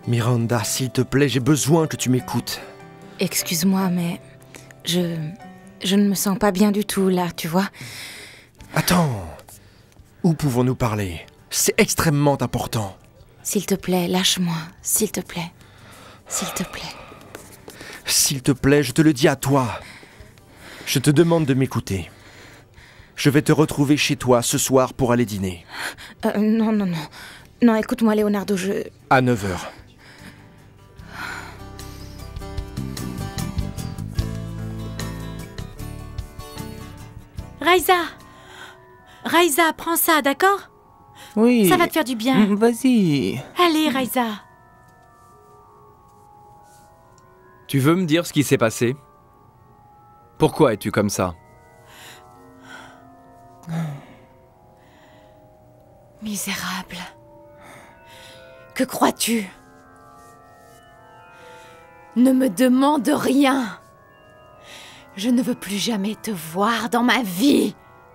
Miranda, s'il te plaît, j'ai besoin que tu m'écoutes. Excuse-moi, mais je ne me sens pas bien du tout, là, tu vois. Attends. Où pouvons-nous parler? C'est extrêmement important. S'il te plaît, lâche-moi, s'il te plaît. S'il te plaît. S'il te plaît, je te le dis à toi. Je te demande de m'écouter. Je vais te retrouver chez toi ce soir pour aller dîner. Non, non, non. Non, écoute-moi, Leonardo, À 9h. Raisa, prends ça, d'accord? Oui. Ça va te faire du bien. Vas-y. Allez, Raisa. Tu veux me dire ce qui s'est passé? Pourquoi es-tu comme ça? Misérable. Que crois-tu? Ne me demande rien. Je ne veux plus jamais te voir dans ma vie.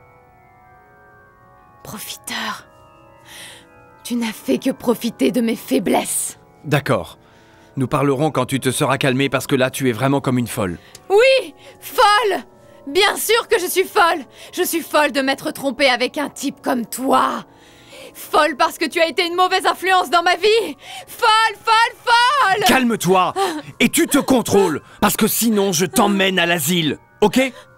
Profiteur. Tu n'as fait que profiter de mes faiblesses. D'accord. Nous parlerons quand tu te seras calmée parce que là tu es vraiment comme une folle. Oui, folle! Bien sûr que je suis folle! Je suis folle de m'être trompée avec un type comme toi! Folle parce que tu as été une mauvaise influence dans ma vie! Folle, folle, folle! Calme-toi! Et tu te contrôles, parce que sinon je t'emmène à l'asile, ok?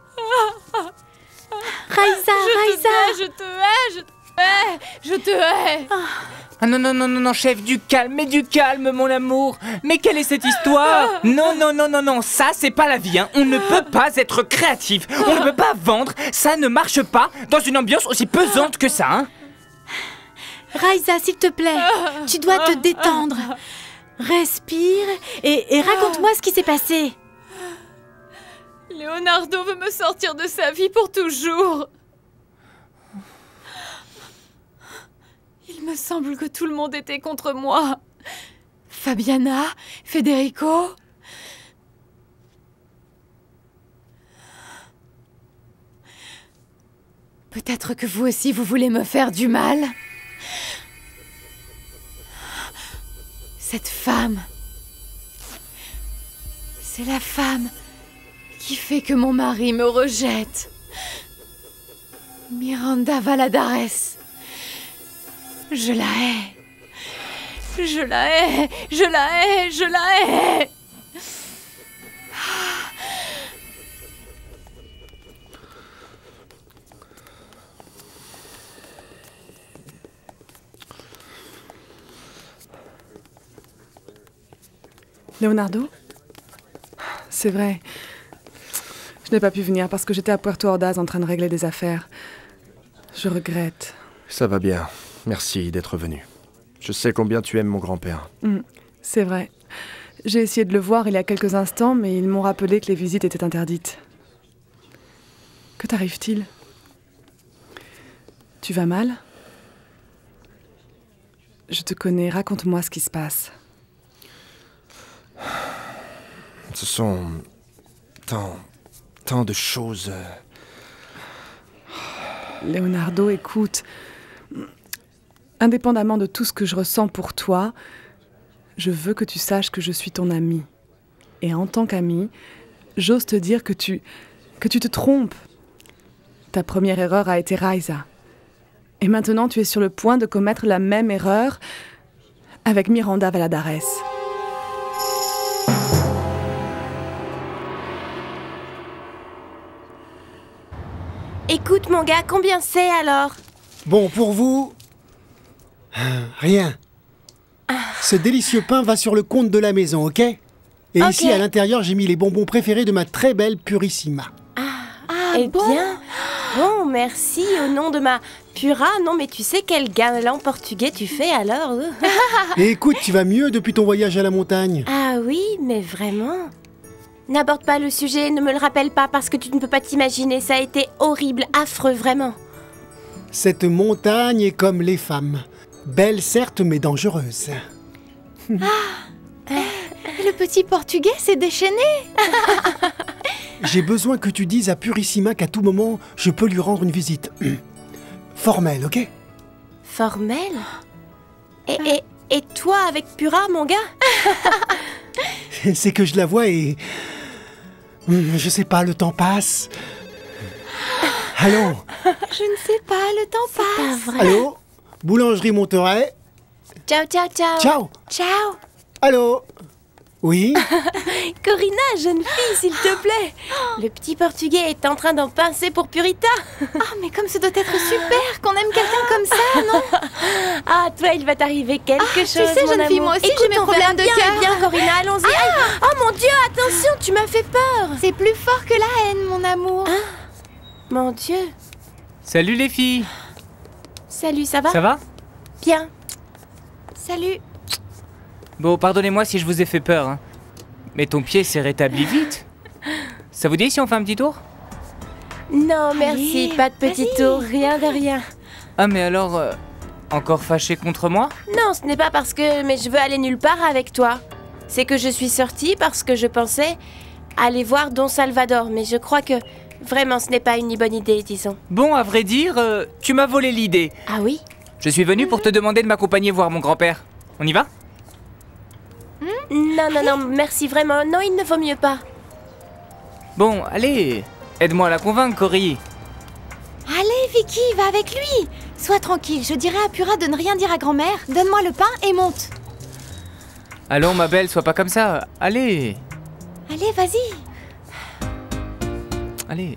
Raisa! Je te hais! Je te hais! Ah non, non, non, non, non, chef, du calme, mais du calme, mon amour. Mais quelle est cette histoire? Non, non, non, non, non, ça, c'est pas la vie, hein. On ne peut pas être créatif. On ne peut pas vendre. Ça ne marche pas dans une ambiance aussi pesante que ça, hein. Raisa, s'il te plaît, tu dois te détendre. Respire et raconte-moi ce qui s'est passé. Leonardo veut me sortir de sa vie pour toujours. Il me semble que tout le monde était contre moi. Fabiana, Federico. Peut-être que vous aussi vous voulez me faire du mal. Cette femme, c'est la femme qui fait que mon mari me rejette. Miranda Valladares. Je la hais. Je la hais. Je la hais. Je la hais. Leonardo? C'est vrai. Je n'ai pas pu venir parce que j'étais à Puerto Ordaz en train de régler des affaires. Je regrette. Ça va bien. Merci d'être venu. Je sais combien tu aimes mon grand-père. C'est vrai. J'ai essayé de le voir il y a quelques instants, mais ils m'ont rappelé que les visites étaient interdites. Que t'arrive-t-il? Tu vas mal? Je te connais, raconte-moi ce qui se passe. Ce sont tant de choses. Leonardo, écoute. Indépendamment de tout ce que je ressens pour toi, je veux que tu saches que je suis ton amie. Et en tant qu'amie, j'ose te dire que tu te trompes. Ta première erreur a été Raisa. Et maintenant, tu es sur le point de commettre la même erreur avec Miranda Valladares. Écoute, mon gars, combien c'est alors? Bon, pour vous... rien. Ce délicieux pain va sur le compte de la maison, ok? Et ici, à l'intérieur, j'ai mis les bonbons préférés de ma très belle Purissima. Eh bien, bon, merci au nom de ma Pura. Non, mais tu sais quel galant portugais tu fais alors? Et écoute, tu vas mieux depuis ton voyage à la montagne. Ah oui, mais vraiment. N'aborde pas le sujet, ne me le rappelle pas parce que tu ne peux pas t'imaginer. Ça a été horrible, affreux, vraiment. Cette montagne est comme les femmes. Belle certes, mais dangereuse. Le petit portugais s'est déchaîné. J'ai besoin que tu dises à Purissima qu'à tout moment, je peux lui rendre une visite. Formelle, ok? Formel? Et Et toi avec Pura, mon gars? C'est que je la vois et... Je sais pas, le temps passe. Allô? Je ne sais pas, le temps passe. Pas vrai. Allô? Boulangerie Monterey? Ciao, ciao, ciao. Ciao! Ciao. Allô? Oui? Corina, jeune fille, s'il te plaît. Le petit portugais est en train d'en pincer pour Purita. Ah, mais comme ça doit être super qu'on aime quelqu'un comme ça, non? Ah, toi, il va t'arriver quelque chose, tu sais, mon jeune fille, amour. moi aussi, Écoute, j'ai mes on problèmes verra de bien, cœur. Bien, Corina, allons-y. Aïe. Oh mon Dieu, attention, tu m'as fait peur. C'est plus fort que la haine, mon amour. Mon Dieu. Salut les filles. Salut, ça va? Ça va? Bien. Salut. Bon, pardonnez-moi si je vous ai fait peur, hein. Mais ton pied s'est rétabli vite. Ça vous dit si on fait un petit tour? Non, merci, Allez, pas de petit vas-y. tour, rien de rien. Ah mais alors, encore fâché contre moi? Non, ce n'est pas parce que... Mais je veux aller nulle part avec toi. C'est que je suis sortie parce que je pensais aller voir Don Salvador. Mais je crois que... Vraiment, ce n'est pas une bonne idée, disons. Bon, à vrai dire, tu m'as volé l'idée. Ah oui? Je suis venu pour te demander de m'accompagner voir mon grand-père. On y va? Non, non, non, merci vraiment. Non, il ne vaut mieux pas. Bon, allez, aide-moi à la convaincre, Cory. Allez, Vicky, va avec lui. Sois tranquille, je dirai à Pura de ne rien dire à grand-mère. Donne-moi le pain et monte. Allons, ma belle, sois pas comme ça. Allez, Allez, vas-y. allez.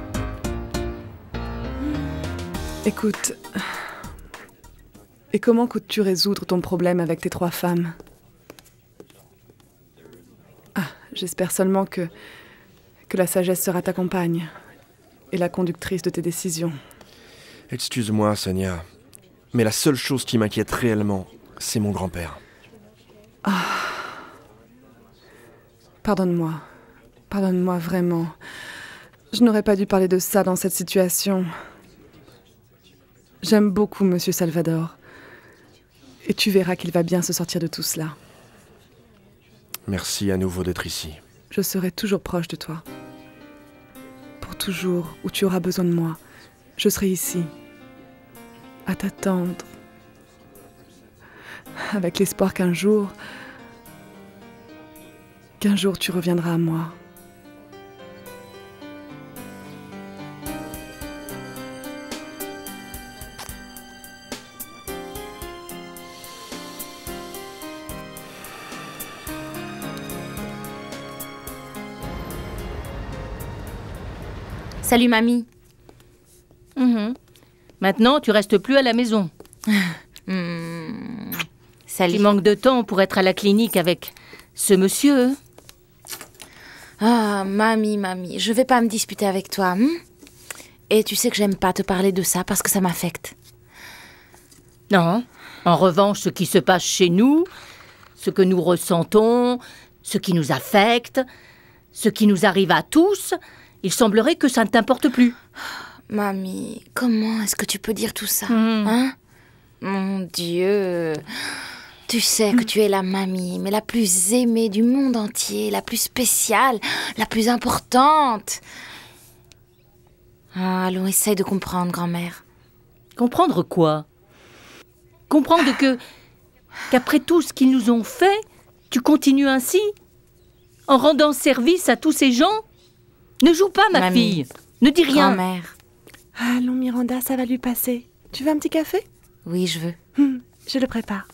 Écoute, et comment comptes-tu résoudre ton problème avec tes 3 femmes? Ah, j'espère seulement que la sagesse sera ta compagne et la conductrice de tes décisions. Excuse-moi, Sonia, mais la seule chose qui m'inquiète réellement, c'est mon grand-père. Pardonne-moi. Pardonne-moi vraiment. Je n'aurais pas dû parler de ça dans cette situation. J'aime beaucoup Monsieur Salvador. Et tu verras qu'il va bien se sortir de tout cela. Merci à nouveau d'être ici. Je serai toujours proche de toi. Pour toujours, où tu auras besoin de moi, je serai ici, à t'attendre, avec l'espoir qu'un jour tu reviendras à moi. Salut mamie. Maintenant, tu restes plus à la maison. Salut. Tu manques de temps pour être à la clinique avec ce monsieur. Ah, mamie, je vais pas me disputer avec toi. Et tu sais que j'aime pas te parler de ça parce que ça m'affecte. Non. En revanche, ce qui se passe chez nous, ce que nous ressentons, ce qui nous affecte, ce qui nous arrive à tous, il semblerait que ça ne t'importe plus. Mamie, comment est-ce que tu peux dire tout ça, hein? Mon Dieu. Tu sais que tu es la mamie, mais la plus aimée du monde entier, la plus spéciale, la plus importante. Ah, allons, essaye de comprendre, grand-mère. Comprendre quoi? Comprendre qu'après tout ce qu'ils nous ont fait, tu continues ainsi? En rendant service à tous ces gens? Ne joue pas, ma Mamie, fille. Ne dis rien. Grand-mère. Allons, Miranda, ça va lui passer. Tu veux un petit café? Oui, je veux. Je le prépare.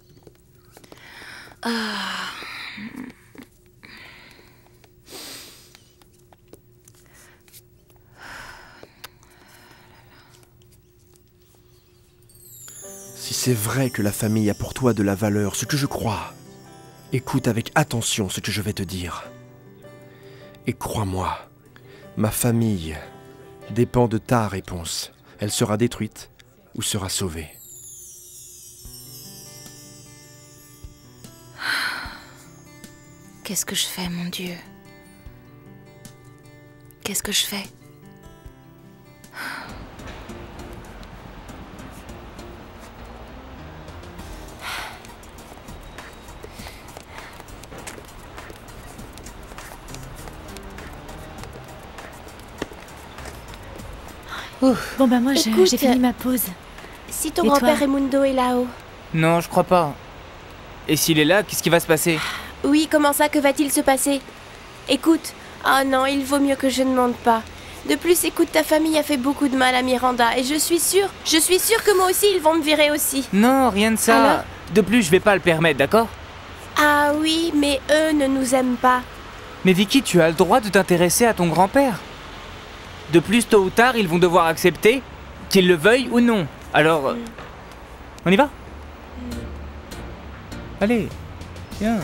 Si c'est vrai que la famille a pour toi de la valeur, ce que je crois, écoute avec attention ce que je vais te dire. Et crois-moi, ma famille dépend de ta réponse. Elle sera détruite ou sera sauvée. Qu'est-ce que je fais, mon Dieu? Qu'est-ce que je fais? Bon, bah moi, Écoute, j'ai fini ma pause. Si ton Et toi? grand-père Raimundo est là-haut, Non, je crois pas. Et s'il est là, qu'est-ce qui va se passer? Oui, comment ça, que va-t-il se passer? Écoute, oh non, il vaut mieux que je ne monte pas. De plus, écoute, ta famille a fait beaucoup de mal à Miranda et je suis sûre que moi aussi, ils vont me virer aussi. Non, rien de ça. Alors? De plus, je vais pas le permettre, d'accord? Ah oui, mais eux ne nous aiment pas. Mais Vicky, tu as le droit de t'intéresser à ton grand-père. De plus, tôt ou tard, ils vont devoir accepter, qu'ils le veuillent ou non. Alors, on y va? Allez, viens.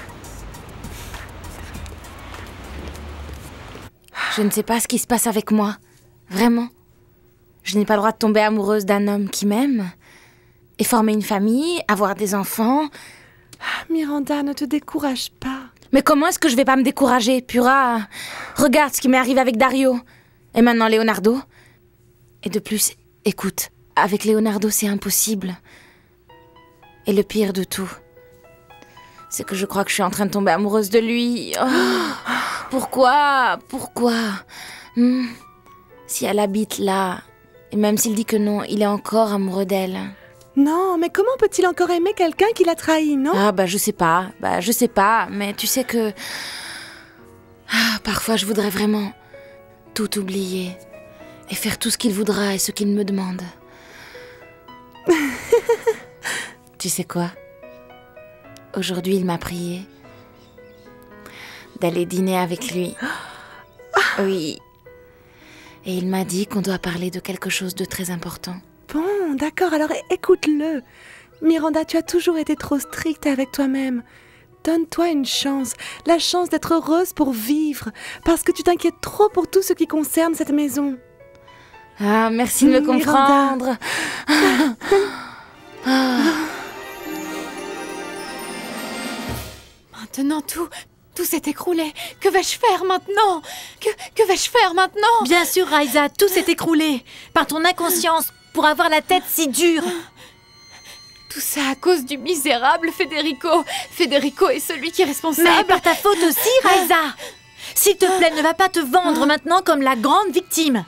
Je ne sais pas ce qui se passe avec moi. Vraiment. Je n'ai pas le droit de tomber amoureuse d'un homme qui m'aime. Et former une famille, avoir des enfants. Miranda, ne te décourage pas. Mais comment est-ce que je vais pas me décourager, Pura? Regarde ce qui m'est arrivé avec Dario. Et maintenant Leonardo. Et de plus, écoute, avec Leonardo, c'est impossible. Et le pire de tout, c'est que je crois que je suis en train de tomber amoureuse de lui. Oh, pourquoi? Si elle habite là, et même s'il dit que non, il est encore amoureux d'elle. Non, mais comment peut-il encore aimer quelqu'un qui l'a trahi, non? Ah, je sais pas, mais tu sais que... parfois, je voudrais vraiment tout oublier et faire tout ce qu'il voudra et ce qu'il me demande. Tu sais quoi? Aujourd'hui, il m'a prié d'aller dîner avec lui. Oui. Et il m'a dit qu'on doit parler de quelque chose de très important. Bon, d'accord, alors écoute-le. Miranda, tu as toujours été trop stricte avec toi-même. Donne-toi une chance, la chance d'être heureuse pour vivre, parce que tu t'inquiètes trop pour tout ce qui concerne cette maison. Ah, merci de me comprendre. Maintenant, tout s'est écroulé. Que vais-je faire maintenant? Que vais-je faire maintenant? Bien sûr, Raisa, tout s'est écroulé. Par ton inconscience, pour avoir la tête si dure. Tout ça à cause du misérable Federico. Federico est celui qui est responsable. Mais par ta faute aussi, Raisa. S'il te plaît, ne va pas te vendre maintenant comme la grande victime.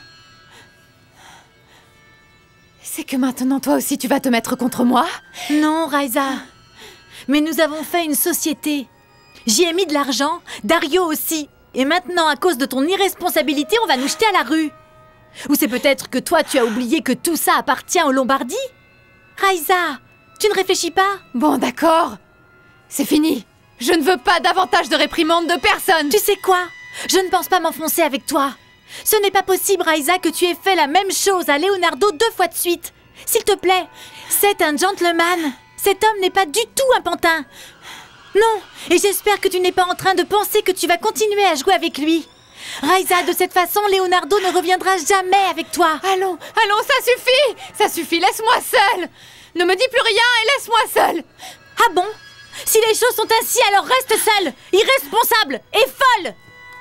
C'est que maintenant, toi aussi, tu vas te mettre contre moi? Non, Raisa. Mais nous avons fait une société. J'y ai mis de l'argent, Dario aussi. Et maintenant, à cause de ton irresponsabilité, on va nous jeter à la rue. Ou c'est peut-être que toi, tu as oublié que tout ça appartient aux Lombardie? Raisa, tu ne réfléchis pas? Bon, d'accord. C'est fini. Je ne veux pas davantage de réprimande de personne. Tu sais quoi? Je ne pense pas m'enfoncer avec toi. Ce n'est pas possible, Raisa, que tu aies fait la même chose à Leonardo 2 fois de suite. S'il te plaît, c'est un gentleman. Cet homme n'est pas du tout un pantin. Non, et j'espère que tu n'es pas en train de penser que tu vas continuer à jouer avec lui. Raisa, de cette façon, Leonardo ne reviendra jamais avec toi. Allons, ça suffit, laisse-moi seule. Ne me dis plus rien et laisse-moi seule. Ah bon? Si les choses sont ainsi, alors reste seule, irresponsable et folle.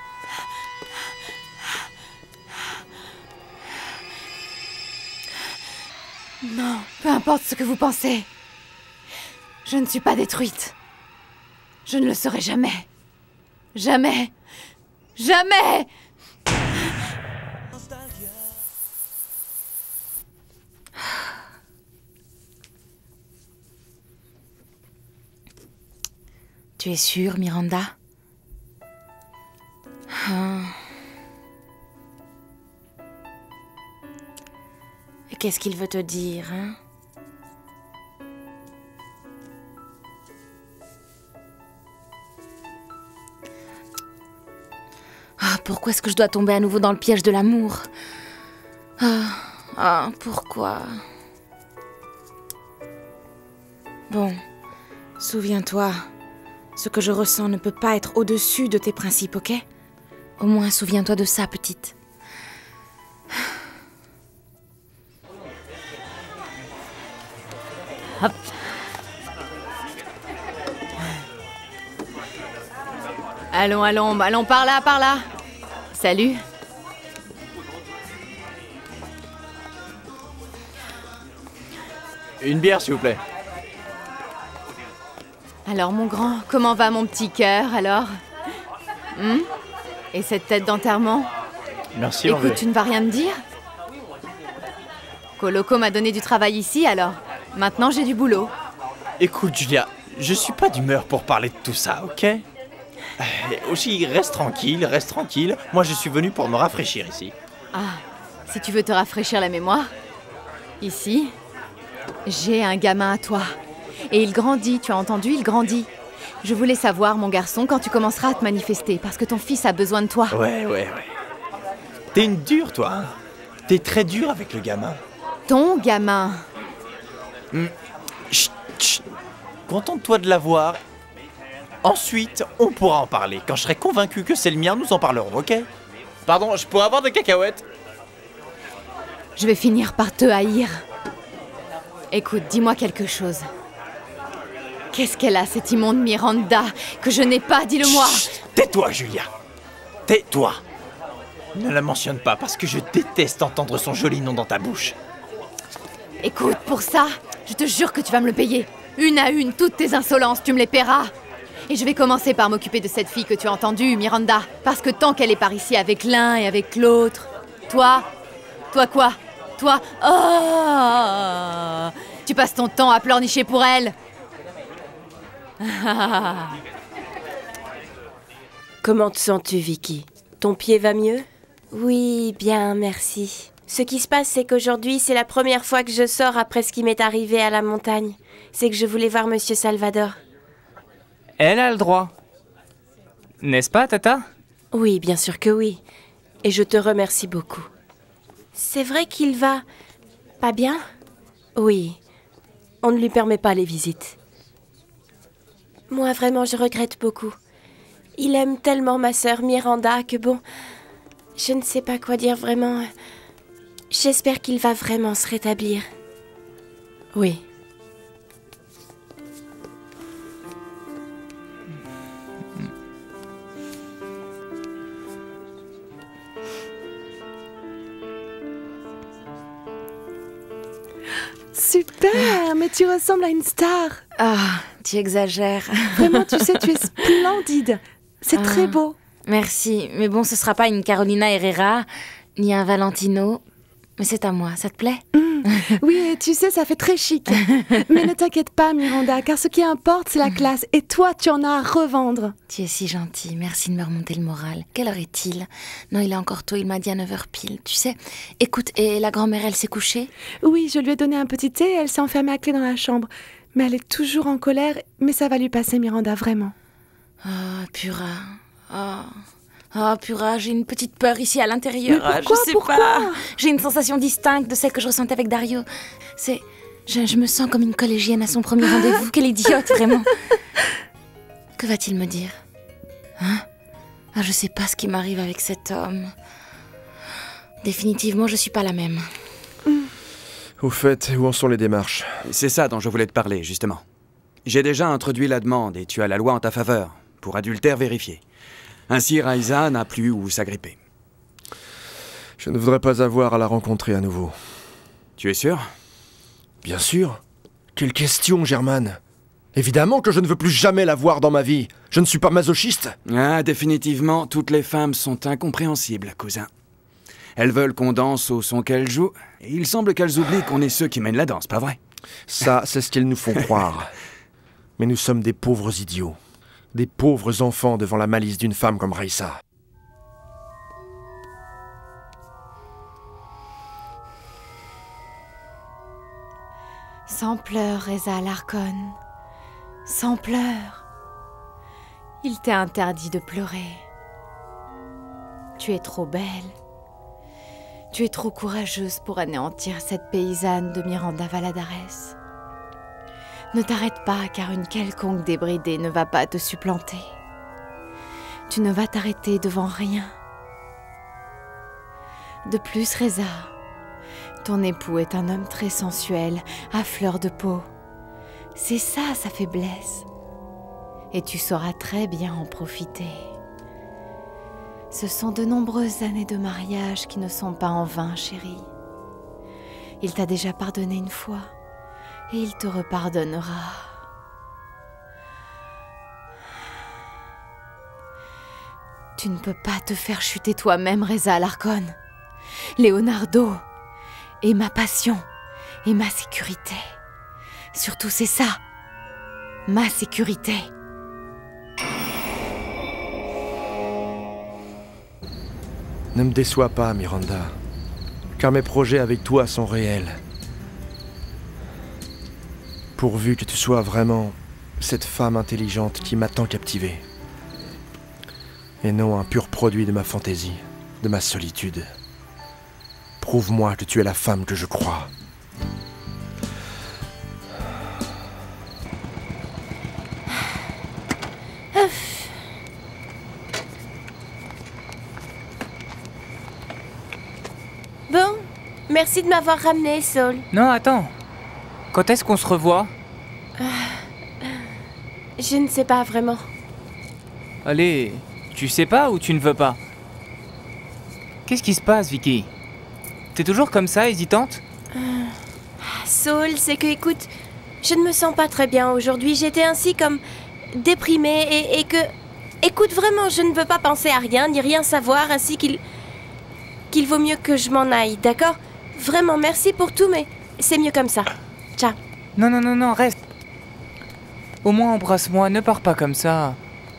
Non, peu importe ce que vous pensez. Je ne suis pas détruite. Je ne le serai jamais. Jamais. Jamais. Tu es sûre, Miranda? Et qu'est-ce qu'il veut te dire, hein? Pourquoi est-ce que je dois tomber à nouveau dans le piège de l'amour? Pourquoi? Bon, souviens-toi, ce que je ressens ne peut pas être au-dessus de tes principes, ok? Au moins, souviens-toi de ça, petite. Hop. Allons, par là. Salut. Une bière, s'il vous plaît. Alors, mon grand, comment va mon petit cœur, alors? Et cette tête d'enterrement? Merci, Écoute, Hervé. tu ne vas rien me dire? Coloco m'a donné du travail ici, alors. Maintenant, j'ai du boulot. Écoute, Julia, je suis pas d'humeur pour parler de tout ça, ok? Aussi, reste tranquille, reste tranquille. Moi, je suis venu pour me rafraîchir ici. Ah, si tu veux te rafraîchir la mémoire, ici, j'ai un gamin à toi. Et il grandit, tu as entendu, il grandit. Je voulais savoir, mon garçon, quand tu commenceras à te manifester, parce que ton fils a besoin de toi. Ouais. T'es une dure, toi, hein? T'es très dur avec le gamin. Ton gamin. Chut. Contente-toi de l'avoir. Ensuite, on pourra en parler. Quand je serai convaincu que c'est le mien, nous en parlerons, ok? Pardon, je pourrais avoir des cacahuètes? Je vais finir par te haïr. Écoute, dis-moi quelque chose. Qu'est-ce qu'elle a, cette immonde Miranda, que je n'ai pas, dis-le-moi? Tais-toi, Julia. Tais-toi. Ne la mentionne pas, parce que je déteste entendre son joli nom dans ta bouche. Écoute, pour ça, je te jure que tu vas me le payer. Une à une, toutes tes insolences, tu me les paieras. Et je vais commencer par m'occuper de cette fille que tu as entendue, Miranda. Parce que tant qu'elle est par ici avec l'un et avec l'autre... Toi quoi? Toi, oh, tu passes ton temps à pleurnicher pour elle. Comment te sens-tu, Vicky? Ton pied va mieux? Oui, bien, merci. Ce qui se passe, c'est qu'aujourd'hui, c'est la première fois que je sors après ce qui m'est arrivé à la montagne. C'est que je voulais voir Monsieur Salvador. Elle a le droit. N'est-ce pas, Tata? Oui, bien sûr que oui. Et je te remercie beaucoup. C'est vrai qu'il va... pas bien? Oui. On ne lui permet pas les visites. Moi, vraiment, je regrette beaucoup. Il aime tellement ma sœur Miranda que bon... Je ne sais pas quoi dire vraiment. J'espère qu'il va vraiment se rétablir. Oui. Super, mais tu ressembles à une star. Ah, tu exagères. Vraiment, tu sais, tu es splendide. C'est très beau. Merci, mais bon, ce sera pas une Carolina Herrera, ni un Valentino, mais c'est à moi, ça te plaît? Oui, et tu sais, ça fait très chic. Mais ne t'inquiète pas, Miranda, car ce qui importe, c'est la classe, et toi, tu en as à revendre. Tu es si gentil, merci de me remonter le moral. Quelle heure est-il? Non, il est encore tôt, il m'a dit à 9h pile, tu sais. Écoute, et la grand-mère, elle s'est couchée? Oui, je lui ai donné un petit thé, et elle s'est enfermée à clé dans la chambre. Mais elle est toujours en colère, mais ça va lui passer, Miranda, vraiment. Oh, Pura. Oh, Pura, j'ai une petite peur ici à l'intérieur. Mais pourquoi, je sais pas. J'ai une sensation distincte de celle que je ressentais avec Dario. Je me sens comme une collégienne à son premier rendez-vous. Quelle idiote, vraiment. Que va-t-il me dire? Hein? Ah, je sais pas ce qui m'arrive avec cet homme. Définitivement, je suis pas la même. Au fait, où en sont les démarches? C'est ça dont je voulais te parler, justement. J'ai déjà introduit la demande et tu as la loi en ta faveur, pour adultère vérifié. Ainsi, Raisa n'a plus où s'agripper. Je ne voudrais pas avoir à la rencontrer à nouveau. Tu es sûr? Bien sûr. Quelle question, Germaine. Évidemment que je ne veux plus jamais la voir dans ma vie. Je ne suis pas masochiste. Ah, définitivement, toutes les femmes sont incompréhensibles, cousin. Elles veulent qu'on danse au son qu'elles jouent, et il semble qu'elles oublient qu'on est ceux qui mènent la danse, pas vrai? Ça, c'est ce qu'ils nous font croire. Mais nous sommes des pauvres idiots. Des pauvres enfants devant la malice d'une femme comme Raisa. Sans pleurs, Reza Alarcon. Sans pleurs. Il t'est interdit de pleurer. Tu es trop belle. Tu es trop courageuse pour anéantir cette paysanne de Miranda Valadares. Ne t'arrête pas, car une quelconque débridée ne va pas te supplanter. Tu ne vas t'arrêter devant rien. De plus, Reza, ton époux est un homme très sensuel, à fleur de peau. C'est ça, sa faiblesse. Et tu sauras très bien en profiter. Ce sont de nombreuses années de mariage qui ne sont pas en vain, chérie. Il t'a déjà pardonné une fois. Et il te repardonnera. Tu ne peux pas te faire chuter toi-même, Reza Alarcon. Leonardo est ma passion et ma sécurité. Surtout, c'est ça. ma sécurité. Ne me déçois pas, Miranda, car mes projets avec toi sont réels. Pourvu que tu sois vraiment cette femme intelligente qui m'a tant captivé. Et non un pur produit de ma fantaisie, de ma solitude. Prouve-moi que tu es la femme que je crois. Bon, merci de m'avoir ramené, Saul. Non, attends. Quand est-ce qu'on se revoit? Je ne sais pas vraiment. Allez, tu sais pas ou tu ne veux pas? Qu'est-ce qui se passe, Vicky? T'es toujours comme ça, hésitante? Saul, c'est que, écoute, je ne me sens pas très bien aujourd'hui. J'étais ainsi comme déprimée et que... Écoute, vraiment, je ne veux pas penser à rien, ni rien savoir, ainsi qu'il vaut mieux que je m'en aille, d'accord? Vraiment, merci pour tout, mais c'est mieux comme ça. Ciao. Non, non, non, non, reste. Au moins embrasse-moi, ne pars pas comme ça.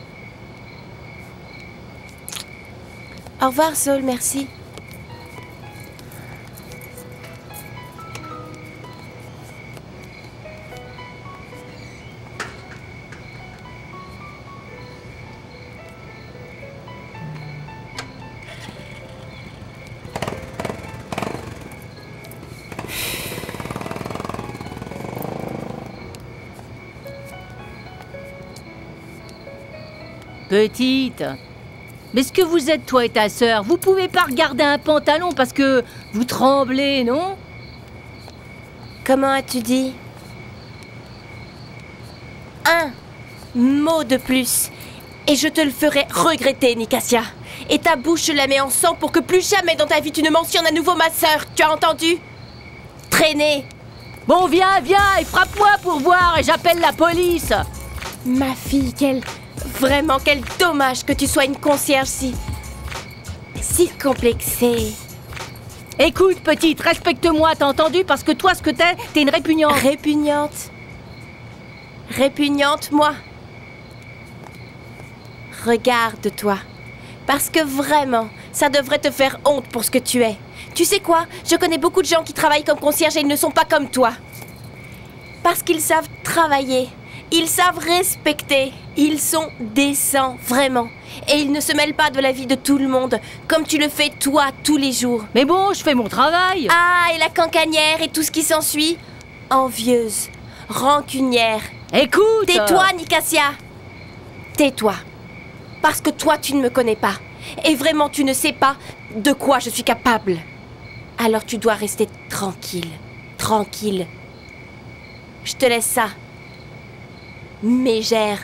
Au revoir, Saul, merci. Petite, mais ce que vous êtes, toi et ta sœur, vous pouvez pas regarder un pantalon parce que vous tremblez, non? Comment as-tu dit? Un mot de plus, et je te le ferai regretter, Nicasia. Et ta bouche, je la mets en sang pour que plus jamais dans ta vie tu ne mentionnes à nouveau ma sœur. Tu as entendu? Traîner. Bon, viens, viens, et frappe-moi pour voir, et j'appelle la police. Ma fille, Vraiment, quel dommage que tu sois une concierge si complexée. Écoute, petite, respecte-moi, t'as entendu? Parce que toi, ce que t'es une répugnante. Répugnante? Répugnante, moi? Regarde-toi. Parce que vraiment, ça devrait te faire honte pour ce que tu es. Tu sais quoi? Je connais beaucoup de gens qui travaillent comme concierge et ils ne sont pas comme toi. Parce qu'ils savent travailler. Ils savent respecter. Ils sont décents, vraiment. Et ils ne se mêlent pas de la vie de tout le monde, comme tu le fais toi tous les jours. Mais bon, je fais mon travail. Ah, et la cancanière et tout ce qui s'ensuit? Envieuse, rancunière. Écoute! Tais-toi, Nicasia. Tais-toi. Parce que toi, tu ne me connais pas. Et vraiment, tu ne sais pas de quoi je suis capable. Alors tu dois rester tranquille. Tranquille. Je te laisse ça. Mégère.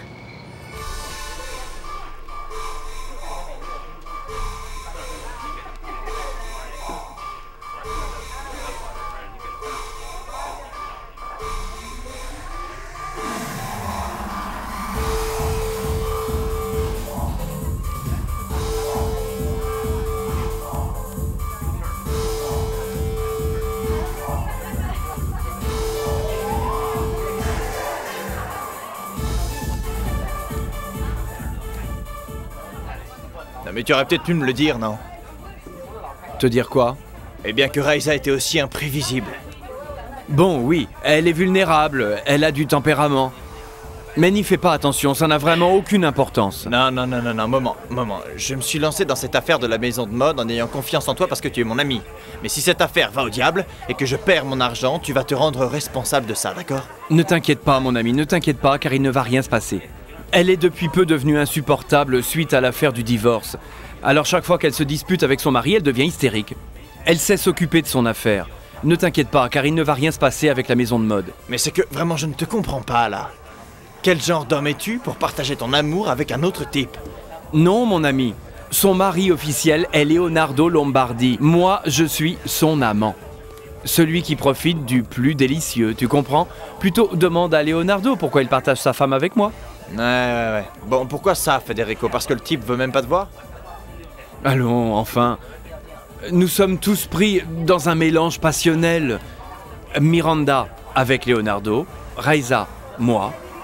Mais tu aurais peut-être pu me le dire, non? Te dire quoi? Eh bien que Raisa était aussi imprévisible. Bon, oui, elle est vulnérable, elle a du tempérament. Mais n'y fais pas attention, ça n'a vraiment aucune importance. Non, moment. Je me suis lancé dans cette affaire de la maison de mode en ayant confiance en toi parce que tu es mon ami. Mais si cette affaire va au diable et que je perds mon argent, tu vas te rendre responsable de ça, d'accord? Ne t'inquiète pas, mon ami, ne t'inquiète pas, car il ne va rien se passer. Elle est depuis peu devenue insupportable suite à l'affaire du divorce. Alors chaque fois qu'elle se dispute avec son mari, elle devient hystérique. Elle sait s'occuper de son affaire. Ne t'inquiète pas, car il ne va rien se passer avec la maison de mode. Mais c'est que vraiment je ne te comprends pas là. Quel genre d'homme es-tu pour partager ton amour avec un autre type? Non, mon ami. Son mari officiel est Leonardo Lombardi. Moi, je suis son amant. Celui qui profite du plus délicieux, tu comprends? Plutôt demande à Leonardo pourquoi il partage sa femme avec moi. Ouais. Bon, pourquoi ça, Federico? Parce que le type veut même pas te voir? Allons, enfin. Nous sommes tous pris dans un mélange passionnel. Miranda avec Leonardo, Raisa, moi.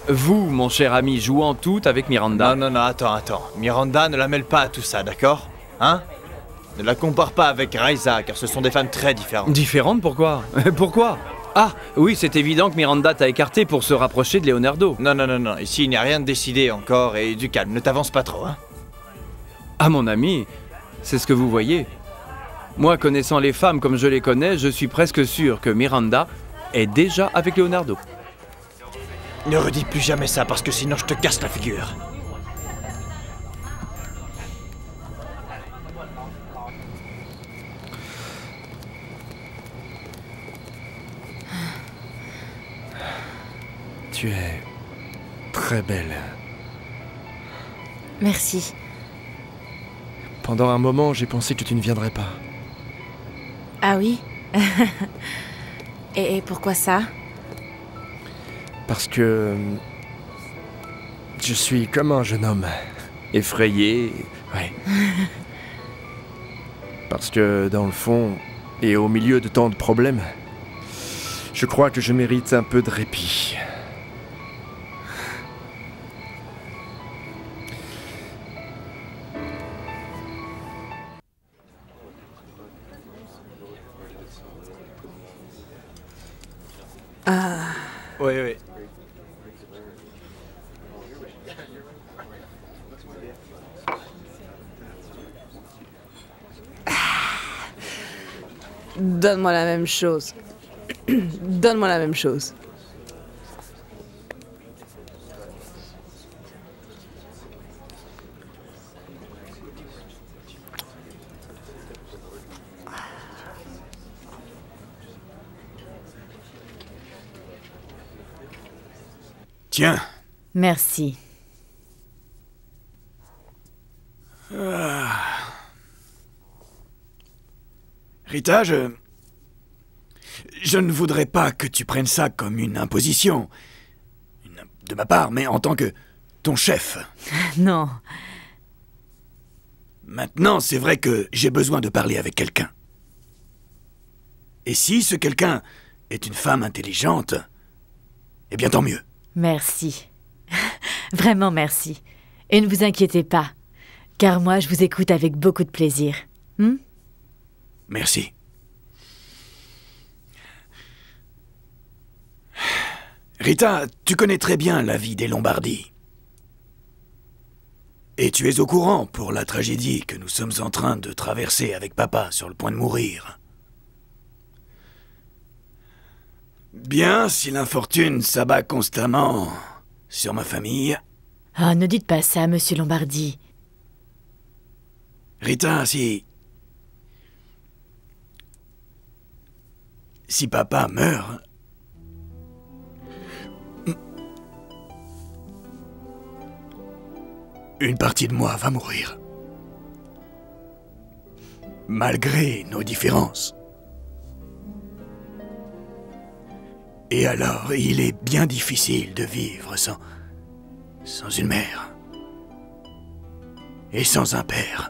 Vous, mon cher ami, jouant tout avec Miranda. Non, attends. Miranda, ne la mêle pas à tout ça, d'accord? Hein? Ne la compare pas avec Raisa, car ce sont des femmes très différentes. Différentes, pourquoi? Pourquoi? Ah, oui, c'est évident que Miranda t'a écarté pour se rapprocher de Leonardo. Non, ici il n'y a rien de décidé encore, et du calme, ne t'avance pas trop, hein? Ah, mon ami, c'est ce que vous voyez. Moi, connaissant les femmes comme je les connais, je suis presque sûr que Miranda est déjà avec Leonardo. Ne redis plus jamais ça, parce que sinon je te casse la figure. Tu es très belle. Merci. Pendant un moment, j'ai pensé que tu ne viendrais pas. Ah oui? Et pourquoi ça? Parce que... je suis comme un jeune homme. Effrayé, ouais. Parce que, dans le fond, et au milieu de tant de problèmes, je crois que je mérite un peu de répit. Oui. Donne-moi la même chose. Donne-moi la même chose. Tiens. Merci. Rita, je ne voudrais pas que tu prennes ça comme une imposition. De ma part, mais en tant que ton chef. Non. Maintenant, c'est vrai que j'ai besoin de parler avec quelqu'un. Et si ce quelqu'un est une femme intelligente, eh bien tant mieux. Merci. Vraiment merci. Et ne vous inquiétez pas, car moi je vous écoute avec beaucoup de plaisir. Merci. Rita, tu connais très bien la vie des Lombardie. Et tu es au courant pour la tragédie que nous sommes en train de traverser avec papa sur le point de mourir. Bien, si l'infortune s'abat constamment sur ma famille... Ah, ne dites pas ça, monsieur Lombardi. Rita, si papa meurt... une partie de moi va mourir. Malgré nos différences. Et alors, il est bien difficile de vivre sans une mère. Et sans un père.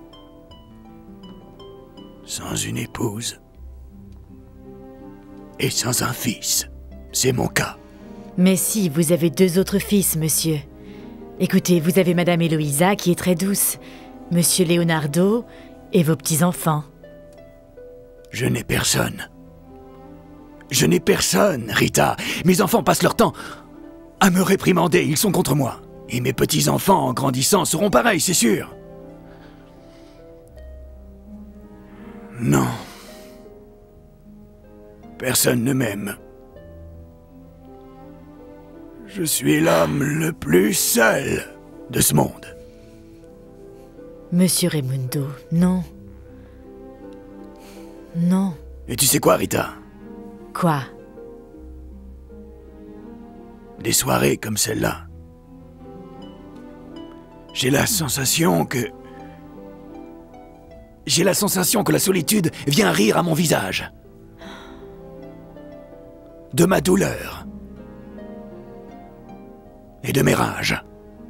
Sans une épouse. Et sans un fils. C'est mon cas. Mais si, vous avez 2 autres fils, monsieur. Écoutez, vous avez Madame Héloïsa qui est très douce, Monsieur Leonardo et vos petits-enfants. Je n'ai personne. Je n'ai personne, Rita. Mes enfants passent leur temps à me réprimander, ils sont contre moi. Et mes petits-enfants, en grandissant, seront pareils, c'est sûr. Non. Personne ne m'aime. Je suis l'homme le plus seul de ce monde. Monsieur Raimundo, non. Non. Et tu sais quoi, Rita? Quoi? Des soirées comme celle-là. J'ai la sensation que la solitude vient rire à mon visage. De ma douleur. Et de mes rages.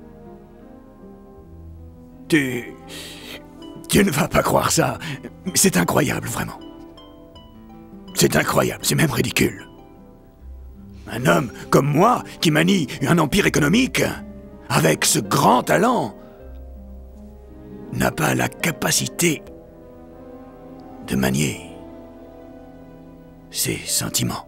Tu ne vas pas croire ça. C'est incroyable, vraiment. C'est incroyable, c'est même ridicule. Un homme comme moi, qui manie un empire économique, avec ce grand talent, n'a pas la capacité de manier ses sentiments.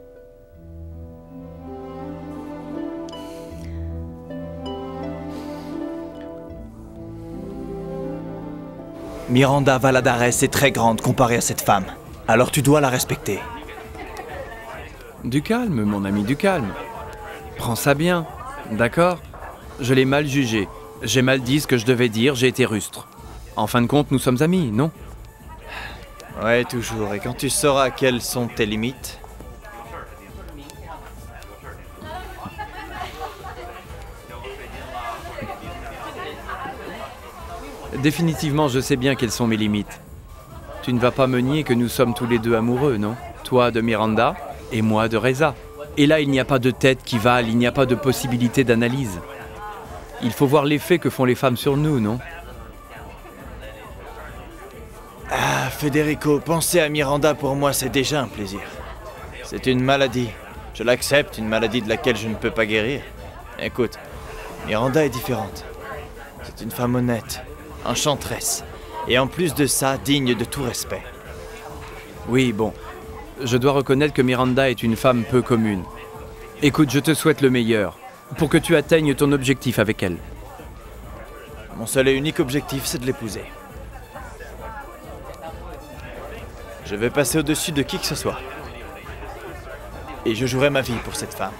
Miranda Valadares est très grande comparée à cette femme. Alors tu dois la respecter. Du calme, mon ami, du calme. Prends ça bien, d'accord? Je l'ai mal jugé. J'ai mal dit ce que je devais dire, j'ai été rustre. En fin de compte, nous sommes amis, non? Ouais, toujours. Et quand tu sauras quelles sont tes limites... Définitivement, je sais bien quelles sont mes limites. Tu ne vas pas me nier que nous sommes tous les deux amoureux, non? Toi de Miranda et moi de Reza. Et là, il n'y a pas de tête qui valent, il n'y a pas de possibilité d'analyse. Il faut voir l'effet que font les femmes sur nous, non? Ah, Federico, penser à Miranda pour moi, c'est déjà un plaisir. C'est une maladie. Je l'accepte, une maladie de laquelle je ne peux pas guérir. Écoute, Miranda est différente. C'est une femme honnête, enchanteresse. Et en plus de ça, digne de tout respect. Oui, bon. Je dois reconnaître que Miranda est une femme peu commune. Écoute, je te souhaite le meilleur, pour que tu atteignes ton objectif avec elle. Mon seul et unique objectif, c'est de l'épouser. Je vais passer au-dessus de qui que ce soit. Et je jouerai ma vie pour cette femme.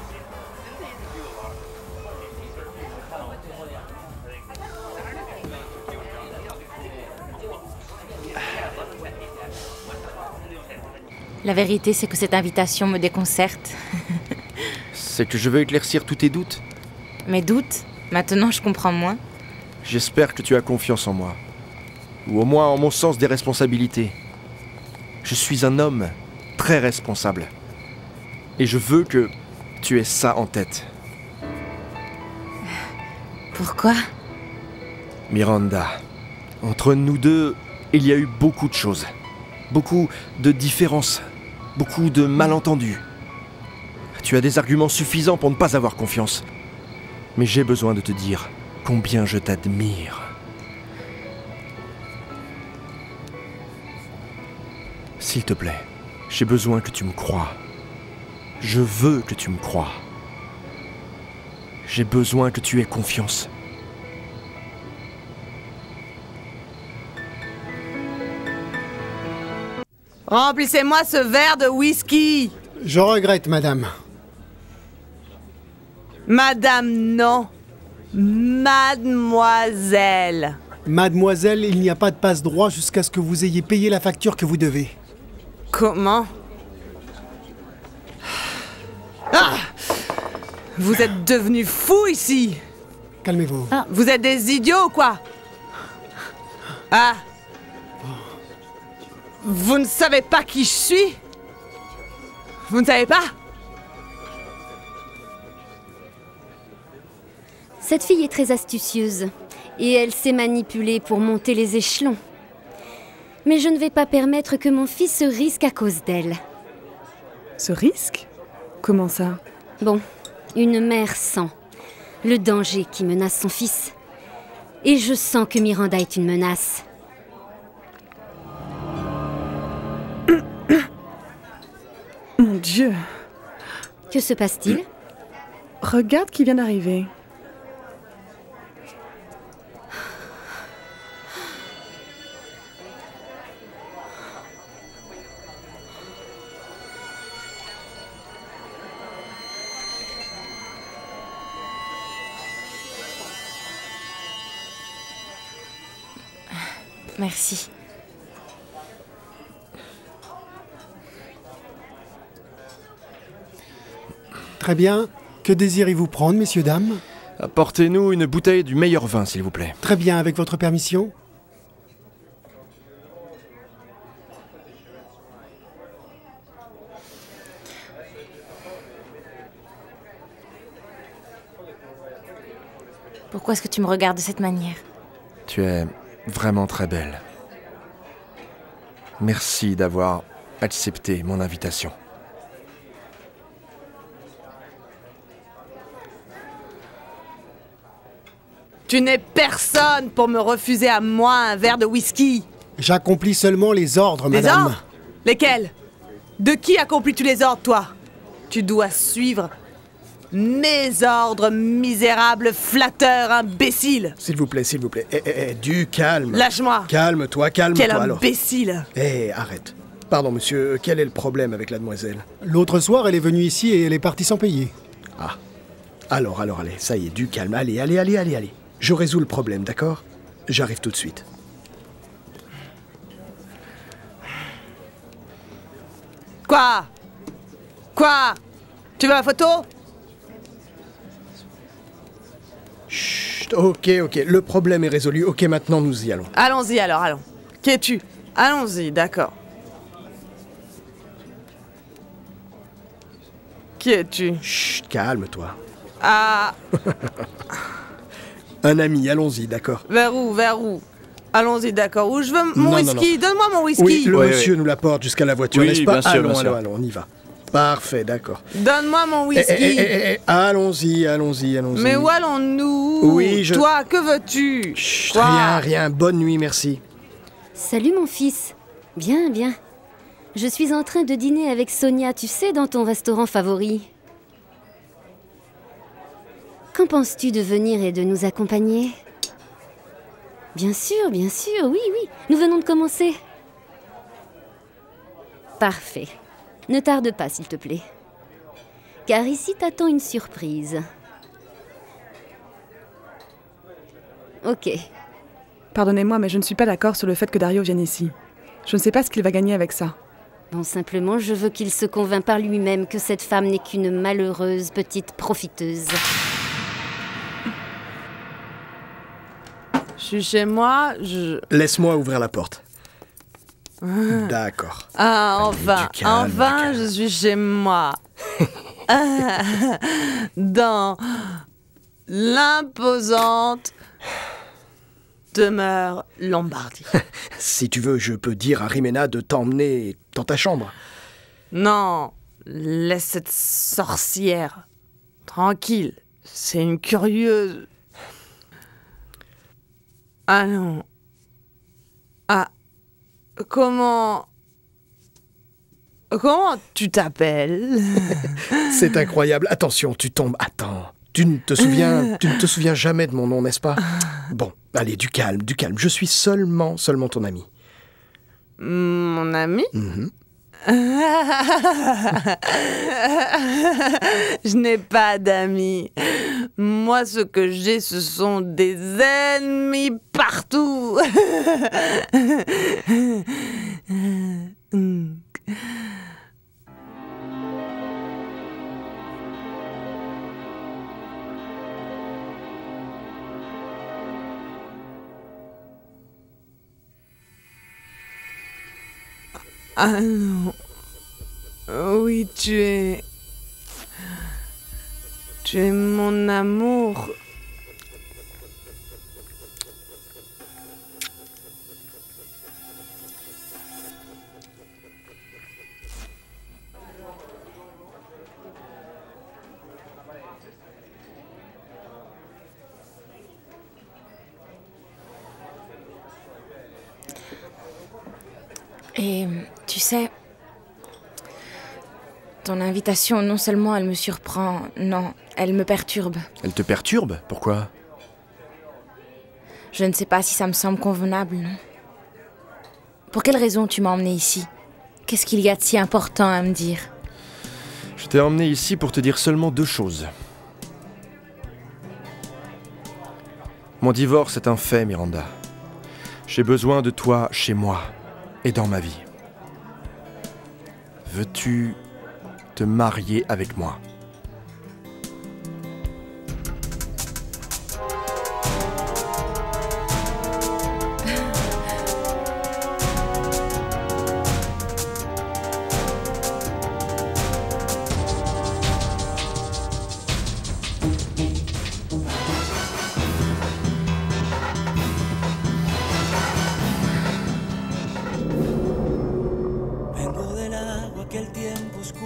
La vérité, c'est que cette invitation me déconcerte. C'est que je veux éclaircir tous tes doutes. Mes doutes? Maintenant, je comprends moins. J'espère que tu as confiance en moi. Ou au moins en mon sens des responsabilités. Je suis un homme très responsable. Et je veux que tu aies ça en tête. Pourquoi? Miranda, entre nous deux, il y a eu beaucoup de choses. Beaucoup de différences. Beaucoup de malentendus. Tu as des arguments suffisants pour ne pas avoir confiance. Mais j'ai besoin de te dire combien je t'admire. S'il te plaît, j'ai besoin que tu me croies. Je veux que tu me croies. J'ai besoin que tu aies confiance. Remplissez-moi ce verre de whisky. Je regrette, madame. Madame, non. Mademoiselle. Mademoiselle, il n'y a pas de passe-droit jusqu'à ce que vous ayez payé la facture que vous devez. Comment? Ah! Vous êtes devenus fous ici. Calmez-vous. Ah, vous êtes des idiots ou quoi? Ah! Vous ne savez pas qui je suis? Vous ne savez pas? Cette fille est très astucieuse et elle sait manipuler pour monter les échelons. Mais je ne vais pas permettre que mon fils se risque à cause d'elle. Se risque? Comment ça? Bon, une mère sent le danger qui menace son fils. Et je sens que Miranda est une menace. Mon Dieu! Que se passe-t-il? Regarde qui vient d'arriver. Merci. Très bien. Que désirez-vous prendre, messieurs, dames? Apportez-nous une bouteille du meilleur vin, s'il vous plaît. Très bien, avec votre permission. Pourquoi est-ce que tu me regardes de cette manière? Tu es vraiment très belle. Merci d'avoir accepté mon invitation. Tu n'es personne pour me refuser à moi un verre de whisky. J'accomplis seulement les ordres, Les madame. ordres? Lesquels? De qui accomplis-tu les ordres, toi? Tu dois suivre mes ordres, misérable flatteur, imbécile. S'il vous plaît, s'il vous plaît. Du calme. Lâche-moi. Calme-toi, calme-toi Quel alors. imbécile. Arrête. Pardon, monsieur, quel est le problème avec la demoiselle? L'autre soir, elle est venue ici et elle est partie sans payer. Ah. Alors, allez, ça y est, du calme. Allez. Je résous le problème, d'accord? J'arrive tout de suite. Quoi? Tu veux la photo? Chut, ok, le problème est résolu. Ok, maintenant nous y allons. Allons-y alors, allons. Qui es-tu? Allons-y, d'accord. Qui es-tu? Chut, calme-toi. Ah, Un ami, allons-y, d'accord. vers où? Allons-y, d'accord. Où je veux mon Non, whisky? non. Donne-moi mon whisky. Oui, le monsieur nous l'apporte jusqu'à la voiture, Oui, n'est-ce pas? bien sûr, bien sûr. Allons, on y va. Parfait, d'accord. Donne-moi mon whisky. Allons-y. Mais où allons-nous? Oui, Toi, que veux-tu? Chut, Quoi? rien. Bonne nuit, merci. Salut mon fils. Bien. Je suis en train de dîner avec Sonia, tu sais, dans ton restaurant favori. Qu'en penses-tu de venir et de nous accompagner? Bien sûr, oui. Nous venons de commencer. Parfait. Ne tarde pas, s'il te plaît. Car ici t'attend une surprise. Ok. Pardonnez-moi, mais je ne suis pas d'accord sur le fait que Dario vienne ici. Je ne sais pas ce qu'il va gagner avec ça. Bon, simplement, je veux qu'il se convainc par lui-même que cette femme n'est qu'une malheureuse petite profiteuse. Je suis chez moi, Laisse-moi ouvrir la porte. D'accord. Ah, Allez, du calme. je suis chez moi. Dans l'imposante demeure Lombardie. Si tu veux, je peux dire à Rimena de t'emmener dans ta chambre. Non, laisse cette sorcière tranquille. C'est une curieuse. Ah non. Ah. Comment tu t'appelles? C'est incroyable. Attention, tu tombes. Attends. Tu ne te souviens jamais de mon nom, n'est-ce pas? Bon, allez, du calme. Je suis seulement ton ami. Mon ami? Je n'ai pas d'amis. Moi, ce que j'ai, ce sont des ennemis partout. Ah non. Oui, tu es mon amour. Et tu sais, ton invitation, non seulement elle me surprend, non, elle me perturbe. Elle te perturbe? Pourquoi? Je ne sais pas si ça me semble convenable, non? Pour quelle raison tu m'as emmené ici? Qu'est-ce qu'il y a de si important à me dire? Je t'ai emmené ici pour te dire seulement 2 choses. Mon divorce est un fait, Miranda. J'ai besoin de toi chez moi et dans ma vie. Veux-tu te marier avec moi?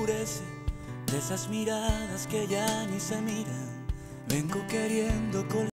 Esas miradas que ya ni se miran, vengo queriendo